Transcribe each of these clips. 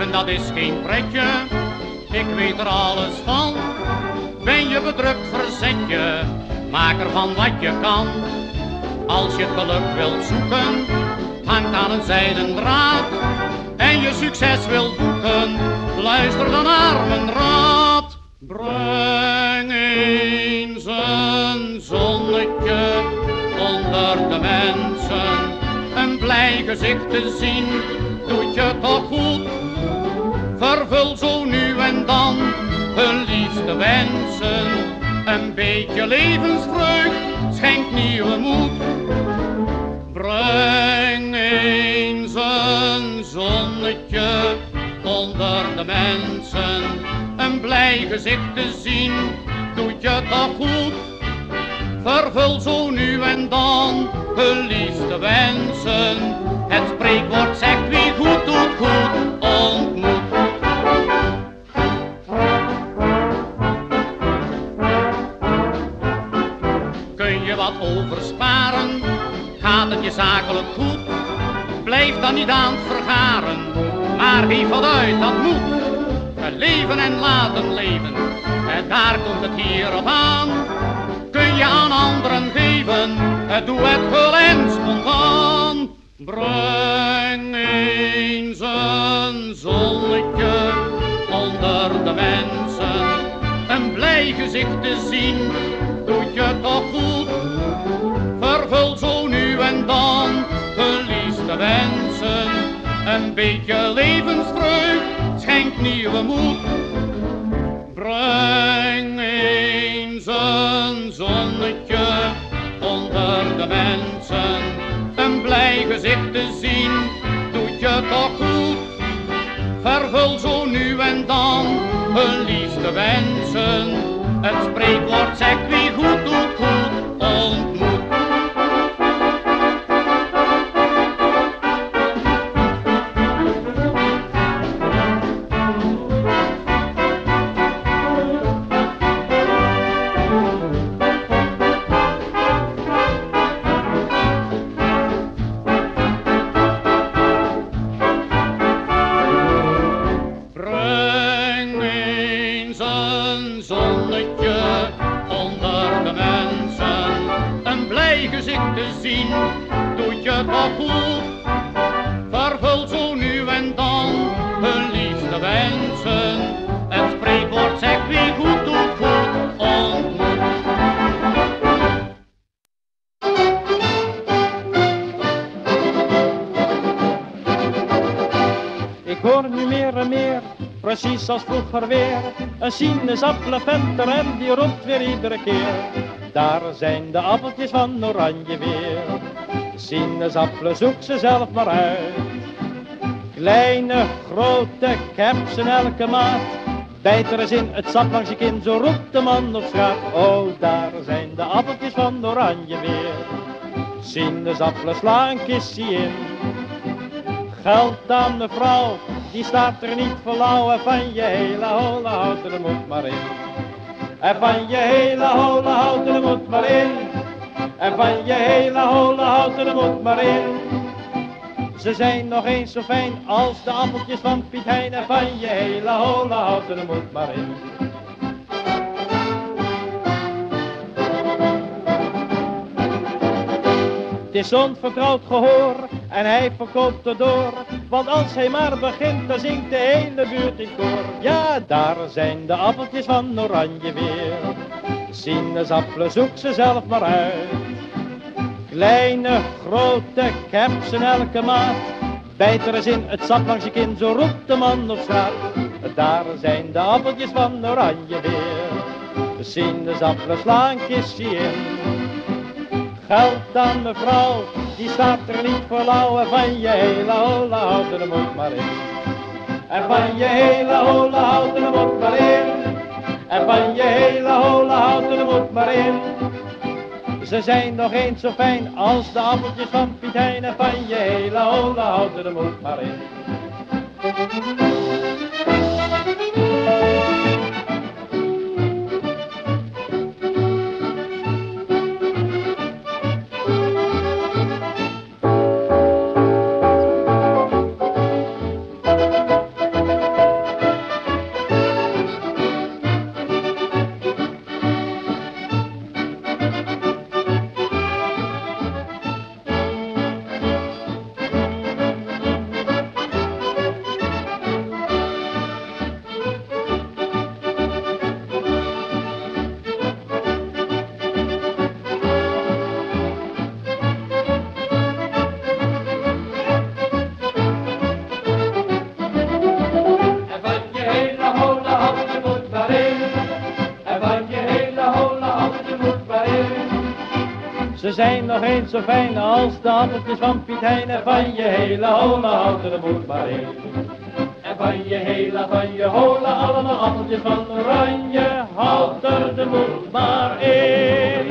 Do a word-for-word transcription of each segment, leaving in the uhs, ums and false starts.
en dat is geen pretje, ik weet er alles van. Ben je bedrukt, verzet je, maak ervan wat je kan. Als je het geluk wilt zoeken, hangt aan een zijden draad. En je succes wilt boeken, luister dan naar mijn raad. Breng eens een zonnetje onder de mensen. Een blij gezicht te zien, doet je toch goed. Vervul zo nu en dan hun liefste wensen. Een beetje levensvreugd schenkt nieuwe moed. Breng eens een zonnetje onder de mensen. Een blij gezicht te zien, doet je toch goed. Vervul zo nu en dan hun liefste wensen. Het spreekwoord zegt wie goed doet goed ontmoet. Kun je wat oversparen, gaat het je zakelijk goed. Blijf dan niet aan het vergaren, maar geef wat uit, dat moet. Leven en laten leven, en daar komt het hier op aan. Kun je aan anderen geven, doe het gul en spontaan. Breng eens een zonnetje onder de mensen. Een blij gezicht te zien, doet je toch goed. Vervul zo nu en dan hun liefste wensen. Een beetje levensvreugd schenkt nieuwe moed. Breng eens een zonnetje onder de mensen. Een blij gezicht te zien, doet je toch goed. Vervul zo nu en dan hun liefste wensen. Het spreekwoord zegt wie goed doet goed ontmoet. Doet je toch goed, vervul zo nu en dan hun liefste wensen. Het spreekwoord zegt wie goed doet goed ontmoet. Ik hoor nu meer en meer, precies als vroeger weer, een sinaasappelventer en die roept weer iedere keer. Daar zijn de appeltjes van Oranje weer. Sinaasappelen, zoek ze zelf maar uit. Kleine, grote, ik heb ze in elke maat. Bijt er eens in het sap langs je kin, zo roept de man op straat. Oh, daar zijn de appeltjes van Oranje weer. Sinaasappelen, sla een kistje in. Geld aan mevrouw, die staat er niet voor lauw. En van je hele holle houten, er moet maar in. En van je hele holle houten, er moet maar in. En van je hele holle houten, er moet maar in. Ze zijn nog eens zo fijn als de appeltjes van Piet Hein. En van je hele holle houten, er moet maar in. Het is zo'n vertrouwd gehoor en hij verkoopt er door. Want als hij maar begint, dan zingt de hele buurt in koor. Ja, daar zijn de appeltjes van Oranje weer. Sinaasappelen, zoek ze zelf maar uit. Kleine, grote, ik heb ze in elke maat. Bijt er eens in het sap langs je kin, zo roept de man op straat. Daar zijn de appeltjes van Oranje weer. De sinaasappelen, sla een kistje in. Geld aan mevrouw, die staat er niet voor lauw. En van je hele holle houten, er moet maar in. En van je hele holle houten, er moet maar in. En van je hele holle houten, er moet maar in. Ze zijn nog eens zo fijn als de appeltjes van Piet Hein. En van je hele holle houten, er moet maar in. Ze zijn nog eens zo fijn als de appeltjes van Piet Hein. En van je hele hola houdt er de moed maar in. En van je hele, van je hola, allemaal appeltjes van oranje, houdt er de moed maar in.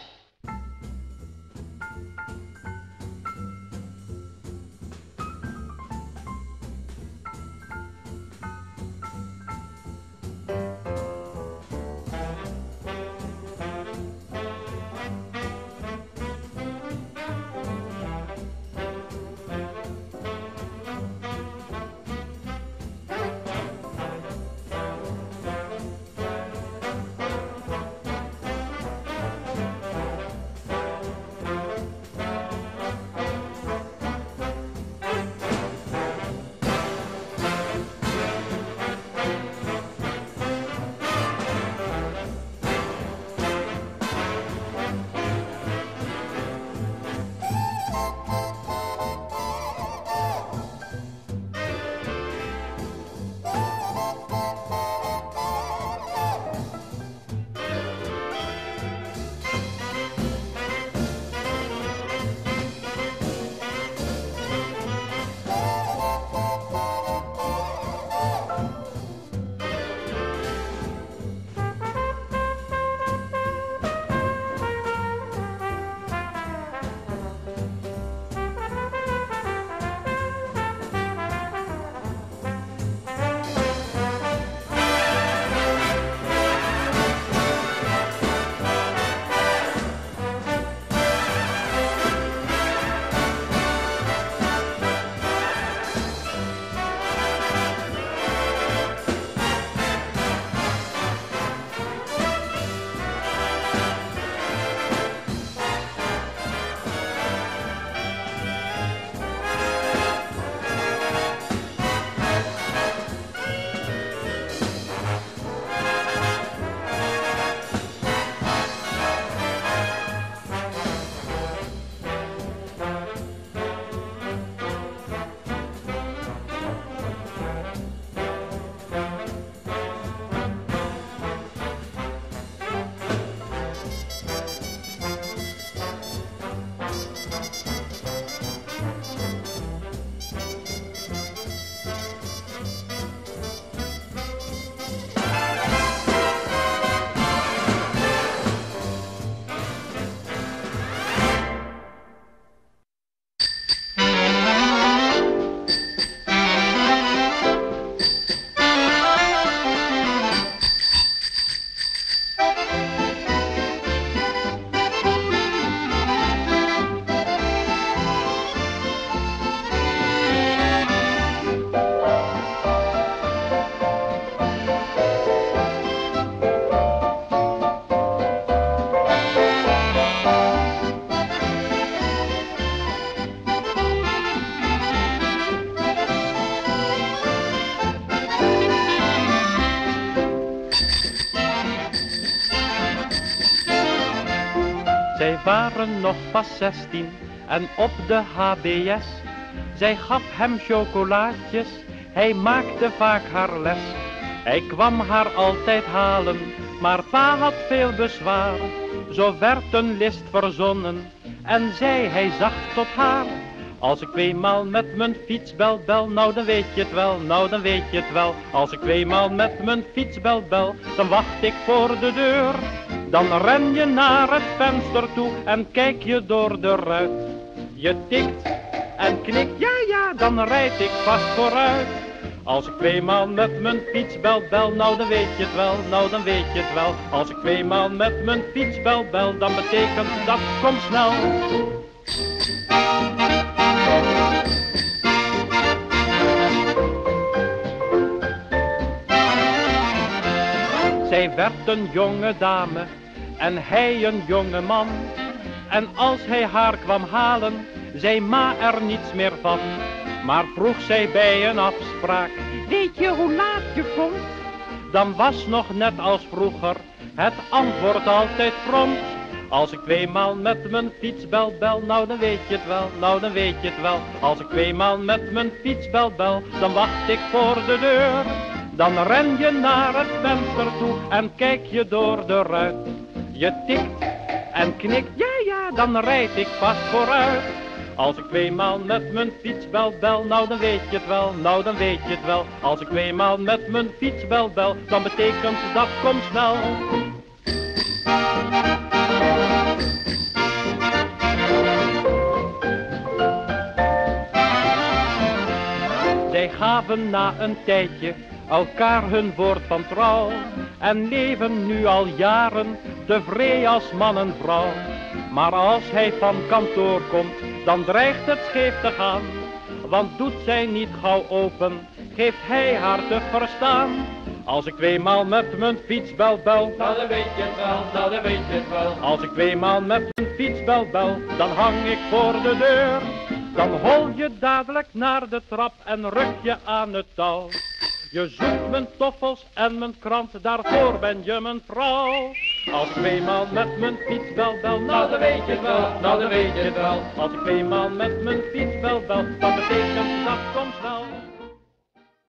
Zij waren nog pas zestien en op de H B S. Zij gaf hem chocolaatjes, hij maakte vaak haar les. Hij kwam haar altijd halen, maar pa had veel bezwaar. Zo werd een list verzonnen en zei hij zacht tot haar: als ik tweemaal met mijn fiets bel bel, nou dan weet je het wel, nou dan weet je het wel. Als ik tweemaal met mijn fiets bel bel, dan wacht ik voor de deur. Dan ren je naar het venster toe en kijk je door de ruit. Je tikt en knikt, ja ja, dan rijd ik vast vooruit. Als ik tweemaal met mijn fiets bel bel, nou dan weet je het wel, nou dan weet je het wel. Als ik tweemaal met mijn fiets bel bel, dan betekent dat kom snel. Zij werd een jonge dame en hij een jonge man. En als hij haar kwam halen, zei ma er niets meer van. Maar vroeg zij bij een afspraak: weet je hoe laat je komt? Dan was nog net als vroeger het antwoord altijd prompt: als ik tweemaal met mijn fiets bel bel, nou dan weet je het wel, nou dan weet je het wel. Als ik tweemaal met mijn fiets bel bel, dan wacht ik voor de deur. Dan ren je naar het venster toe en kijk je door de ruit. Je tikt en knikt, ja ja, dan rijd ik vast vooruit. Als ik tweemaal met mijn fietsbel bel, nou dan weet je het wel, nou dan weet je het wel. Als ik tweemaal met mijn fietsbel bel, dan betekent dat kom snel. Zij gaven na een tijdje elkaar hun woord van trouw en leven nu al jaren tevreden als man en vrouw. Maar als hij van kantoor komt, dan dreigt het scheef te gaan. Want doet zij niet gauw open, geeft hij haar te verstaan. Als ik tweemaal met mijn fietsbel bel, nou dan weet je het wel, nou dan weet je het wel. Als ik tweemaal met mijn fietsbel bel, dan hang ik voor de deur. Dan hol je dadelijk naar de trap en ruk je aan het touw. Je zoekt mijn toffels en mijn krant, daarvoor ben je mijn vrouw. Als ik tweemaal met mijn fietsbel bel, nou dan weet je het wel, nou dan weet je het wel. Als ik tweemaal met mijn fietsbel bel, dan betekent dat kom snel.